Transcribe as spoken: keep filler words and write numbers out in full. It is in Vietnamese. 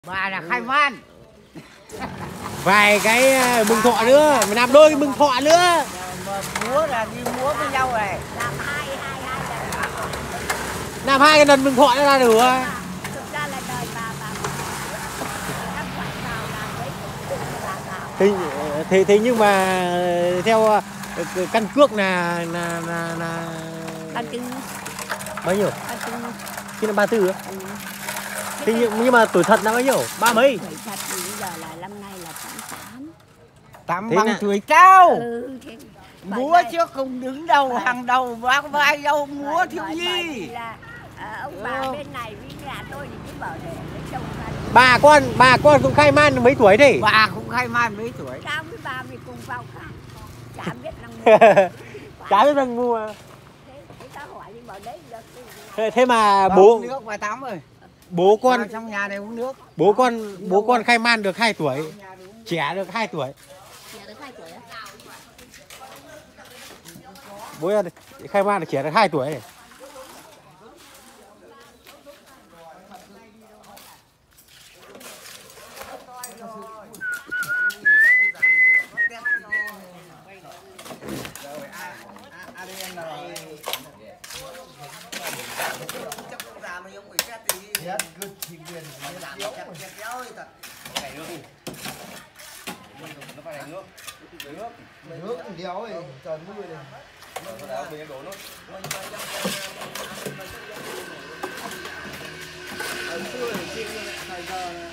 Bà là khai man. Vài cái mừng thọ nữa, mình làm đôi cái mừng thọ nữa. Mà múa là đi múa với nhau này. Làm hai hai hai lần. Làm hai cái lần mừng thọ ra được rồi. Thực ra là đời bà bà các bạn vào làm đấy cũng là vào. Thế, thế, thế nhưng mà theo căn cước là là là, là... Ba tư. Bao nhiêu? Ba tư. Khi là ba tư á? Ừ. Thế nhưng, nhưng mà tuổi thật là bao nhiêu? Ba mấy? Tuổi thật thì bây giờ là năm nay là tám tám. Tám Thế bằng là... tuổi cao. Ừ, thế Múa chứ không đứng đầu hàng đầu bác vai đâu múa thiếu nhi. Là à, ông bà ừ. bên này với nhà tôi thì cứ bảo để lấy chồng ăn. Bà con, bà con cũng khai man mấy tuổi thế? Bà cũng khai man mấy tuổi. Tao với bà mình cùng vào khai. Chả biết năng mua. Chả biết năng mua. Thế, thế tao hỏi nhưng bảo đấy được. Thế, thế mà Bà bố uống nước bà tắm rồi. bố con Bà trong nhà này uống nước. bố con bố con khai man được hai tuổi, trẻ được hai tuổi. Trẻ được hai tuổi á? Bố khai man được trẻ được hai tuổi. Nước đéo thì trời mưa này. Ở xưa thì trên thời giờ